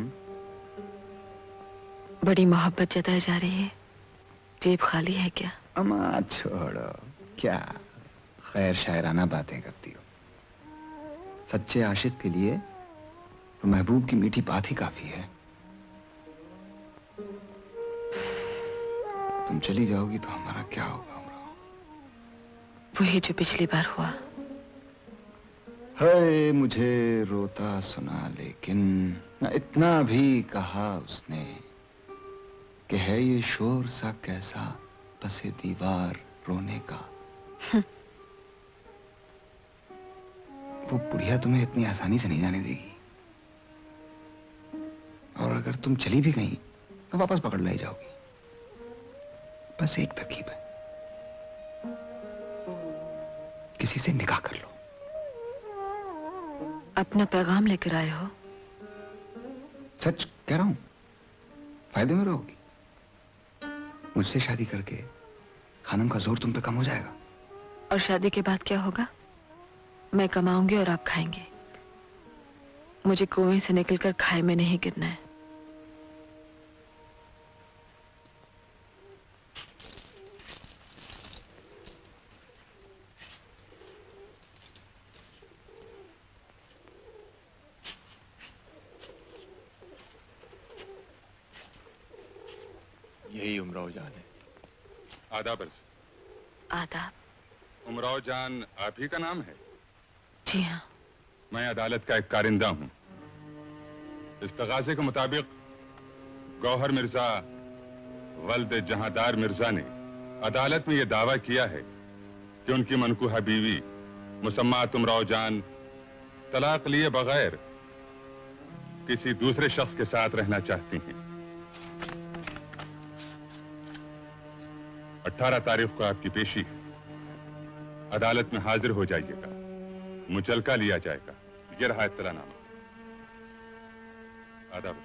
बड़ी मोहब्बत जताई जा रही है, जेब खाली है क्या? अम्मा छोड़ो, क्या खैर शायराना बातें करती हो। सच्चे आशिक के लिए तो महबूब की मीठी बात ही काफी है। तुम चली जाओगी तो हमारा क्या होगा उमराव? वही जो पिछली बार हुआ। है मुझे रोता सुना, लेकिन न इतना भी कहा उसने कि है ये शोर सा कैसा पसे दीवार रोने का। वो बुढ़िया तुम्हें इतनी आसानी से नहीं जाने देगी, और अगर तुम चली भी गई तो वापस पकड़ लाई जाओगी। बस एक तरकीब है, किसी से निकाह कर लो। अपना पैगाम लेकर आए हो? सच कह रहा हूं, फायदे में रहोगी। मुझसे शादी करके खानम का जोर तुम पे कम हो जाएगा। और शादी के बाद क्या होगा? मैं कमाऊंगी और आप खाएंगे। मुझे कुएं से निकलकर खाई में नहीं गिरना है। यही उमराव जान है। आदाब अर्ज। आदाब। उमराव जान आप ही का नाम है? जी हाँ। मैं अदालत का एक कारिंदा हूं। इस तगाजे के मुताबिक गौहर मिर्जा वल्द जहांदार मिर्जा ने अदालत में यह दावा किया है कि उनकी मनकूहा बीवी मुसम्मात उमराव जान तलाक लिए बगैर किसी दूसरे शख्स के साथ रहना चाहती हैं। अठारह तारीख को आपकी पेशी है। अदालत में हाजिर हो जाइएगा, मुचलका लिया जाएगा। ये रहा इत्तलानामा। आदाब।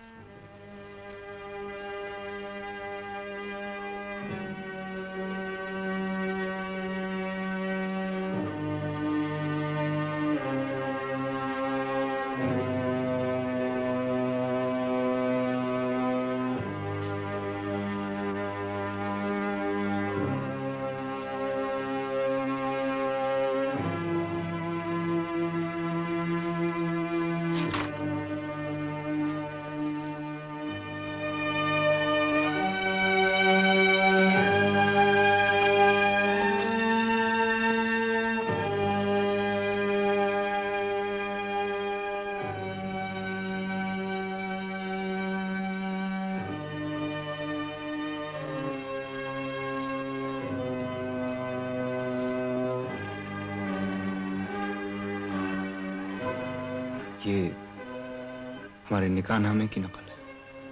ये हमारे निकाहनामे की नकल है।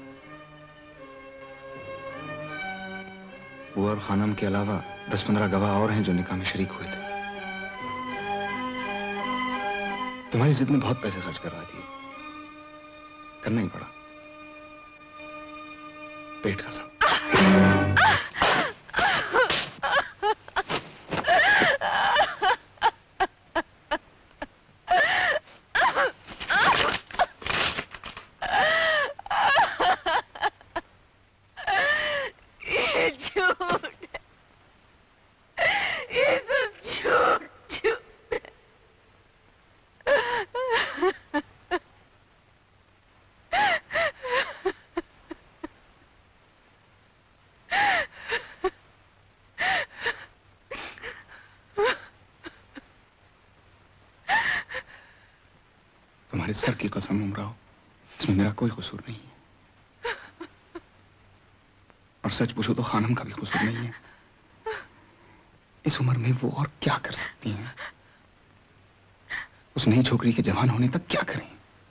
वो और खानम के अलावा दस पंद्रह गवाह और हैं जो निकाह में शरीक हुए थे। तुम्हारी जिद ने बहुत पैसे खर्च करवा दिए, करना ही पड़ा। पेट कसम। तुम्हारे सर की कसम उमराव, इसमें मेरा कोई कसूर नहीं है। और सच पूछो तो खानम का भी कसूर नहीं है। इस उम्र में वो और क्या कर सकती हैं? उस नई छोकरी के जवान होने तक क्या करें?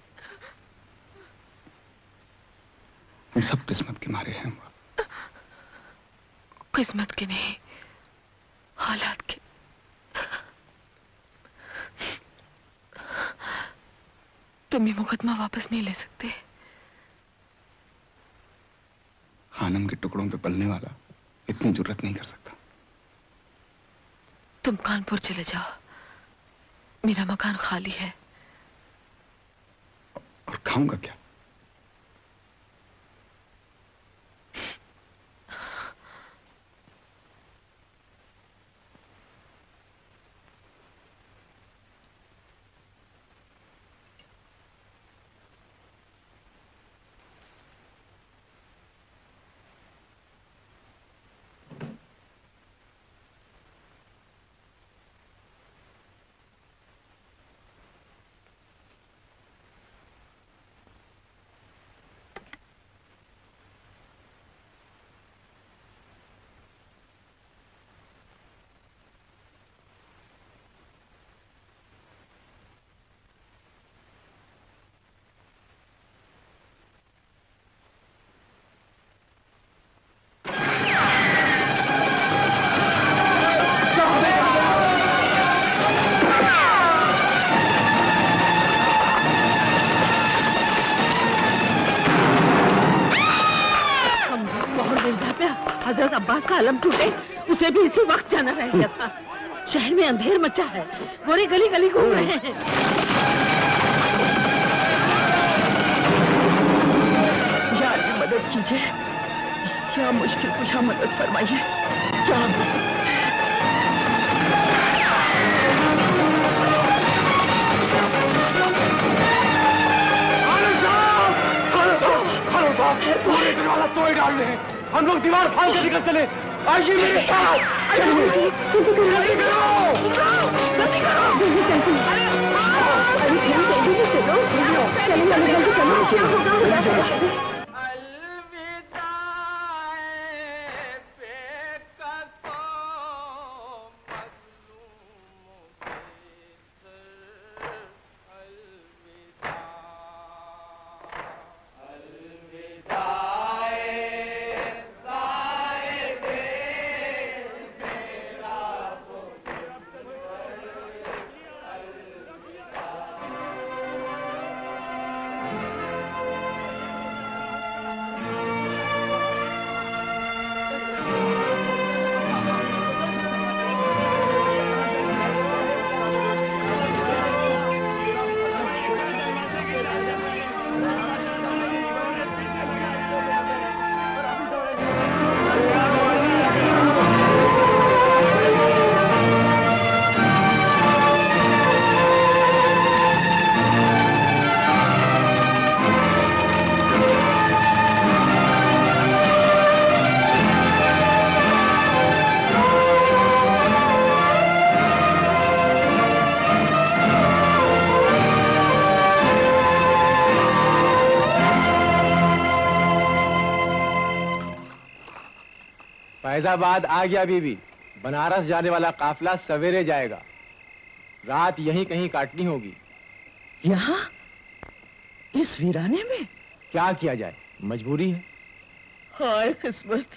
हम सब किस्मत के मारे हैं। किस्मत के नहीं, हालात के। तुम ये मुकदमा वापस नहीं ले सकते। खानम के टुकड़ों पे पलने वाला इतनी जुर्रत नहीं कर सकता। तुम कानपुर चले जाओ, मेरा मकान खाली है। और खाऊंगा क्या? हजरत अब्बास का अलम टूटे, उसे भी इसी वक्त जाना रह गया था। शहर में अंधेर मचा है, गोरे गली गली घूम रहे हैं। यार की मदद कीजिए, क्या मुश्किल कुशा मदद फरमाइए। क्या पूरे दरवाजा तोड़ डाल रहे हैं, हम लोग दीवार फाड़ कर निकल चले। आइए मेरे साथ, जल्दी करो, जल्दी करो। फैजाबाद आ गया बीबी। बनारस जाने वाला काफिला सवेरे जाएगा, रात यहीं कहीं काटनी होगी। यहाँ इस वीराने में? क्या किया जाए, मजबूरी है। हाय किस्मत।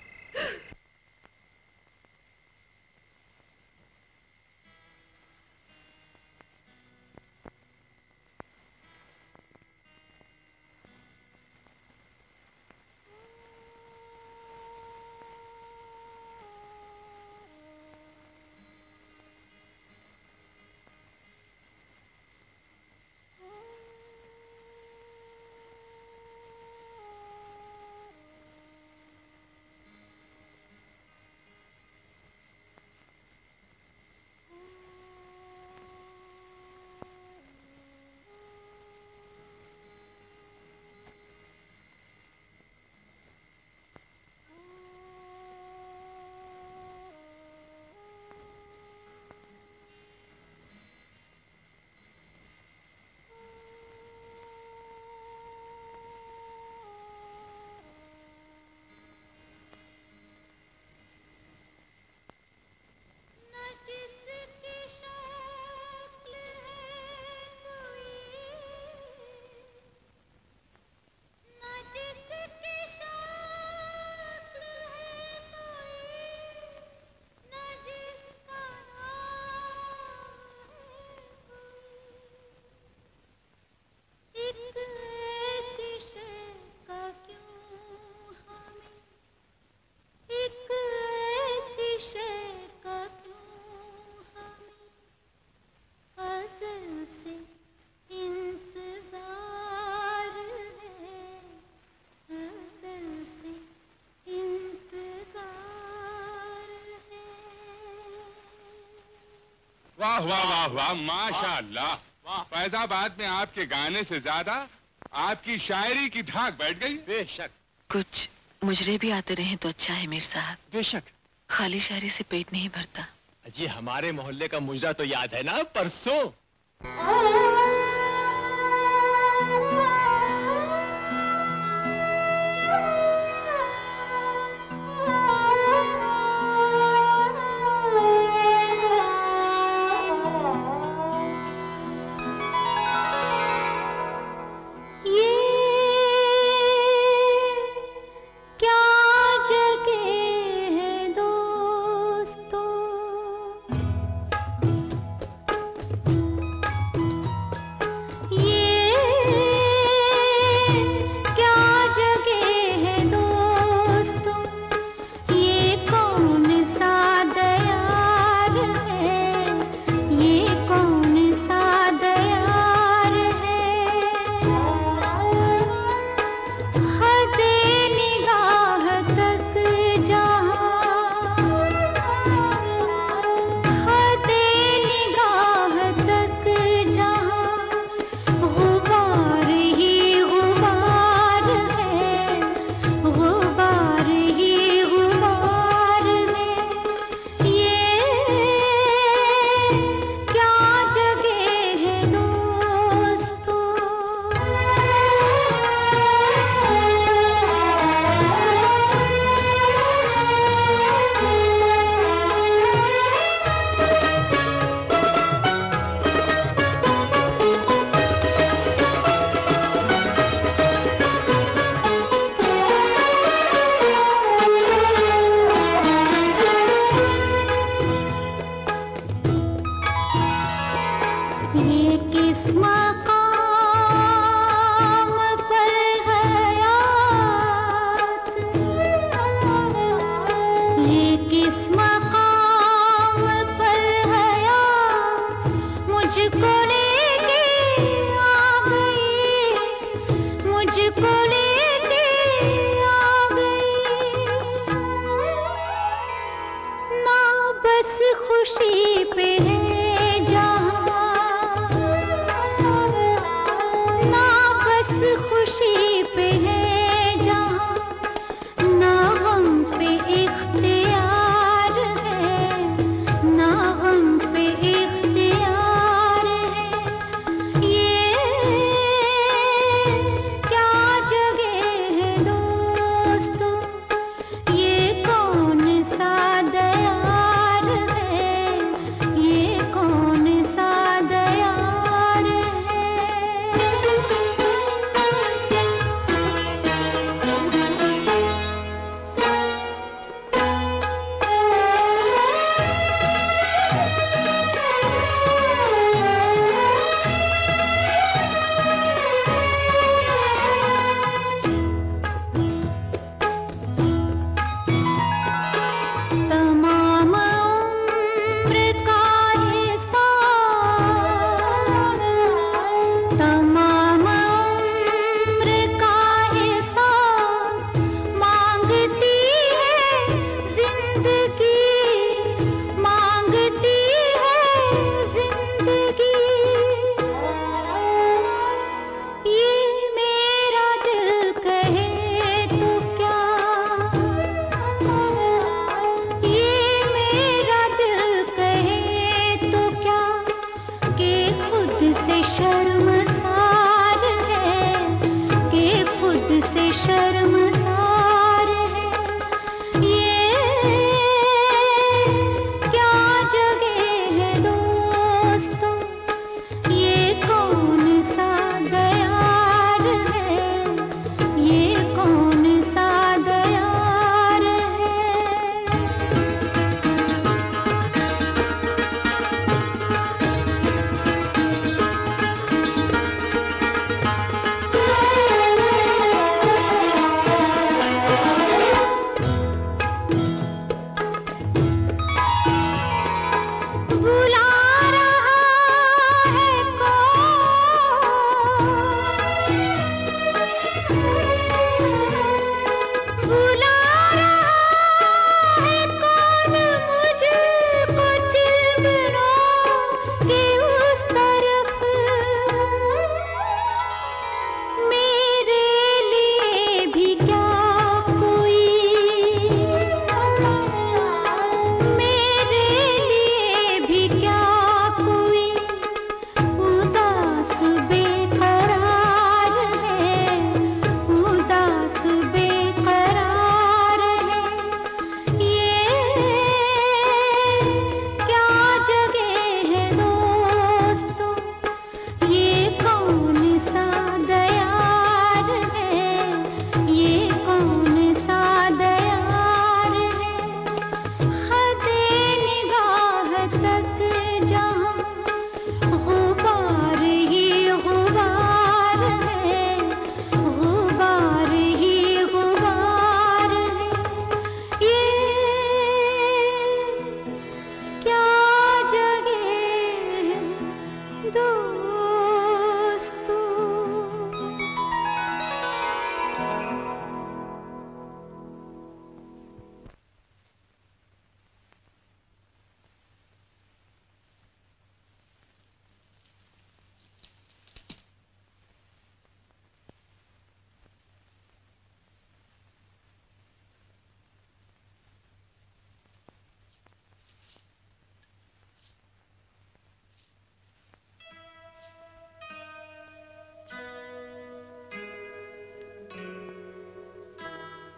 वाह वाह वाह वाह, माशाअल्लाह। फैजाबाद में आपके गाने से ज्यादा आपकी शायरी की धाक बैठ गई। बेशक। कुछ मुजरे भी आते रहे तो अच्छा है मीर साहब। बेशक। खाली शायरी से पेट नहीं भरता। जी हमारे मोहल्ले का मुजरा तो याद है ना, परसों।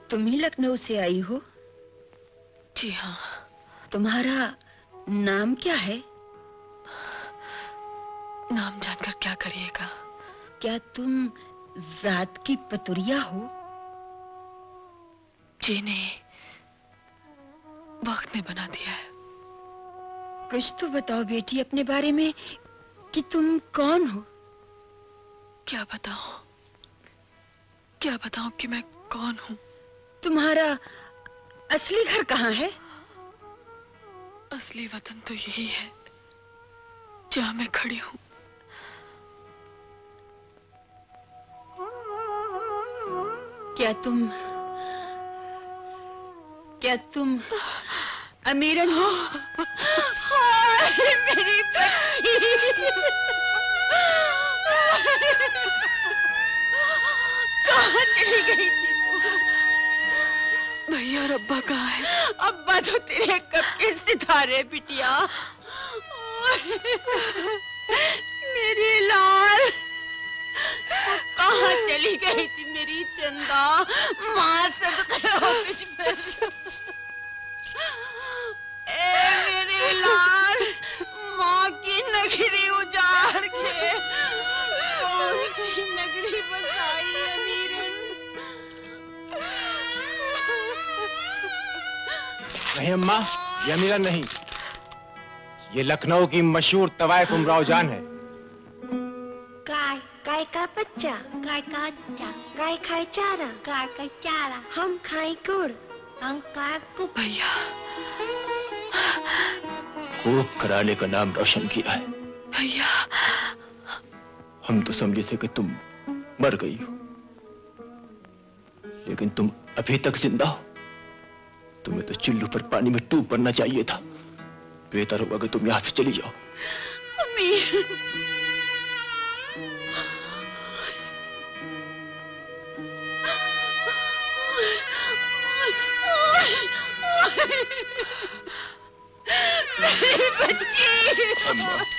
तुम ही लखनऊ से आई हो? जी हाँ। तुम्हारा नाम क्या है? नाम जानकर क्या करिएगा? क्या तुम जात की पतुरिया हो? जी नहीं, वक्त ने बना दिया है। कुछ तो बताओ बेटी अपने बारे में कि तुम कौन हो? क्या बताऊं? क्या बताऊं कि मैं कौन हूं? तुम्हारा असली घर कहाँ है? असली वतन तो यही है जहां मैं खड़ी हूं। क्या तुम क्या तुम अमीरन हो? मेरी बच्ची कहाँ चली गई थी तू? भैया और अब्बा कहाँ है? अब्बा तो तेरे कब के सितारे बिटिया। मेरी लाल तू कहाँ चली गई थी मेरी चंदा? माँ सब करो कुछ ए मेरी लाल, माँ की नगरी उजाड़ के कौन सी नगरी बसाई अमीरन? नहीं अम्मा, ये अमीरा नहीं, ये लखनऊ की मशहूर तवायफ उमराव जान है। गाय गाय का बच्चा, गाय का बच्चा, गाय खाए चारा, गाय का चारा, हम खाए गुड़, हम खाए गुड़। भैया खूब कराने का नाम रोशन किया है। भैया हम तो समझे थे कि तुम मर गई हो, लेकिन तुम अभी तक जिंदा हो। तुम्हें तो चुल्लू पर पानी में डूब मरना चाहिए था। बेहतर होगा कि तुम यहां से चली जाओ। अमीर मेरी बच्ची। अम्मा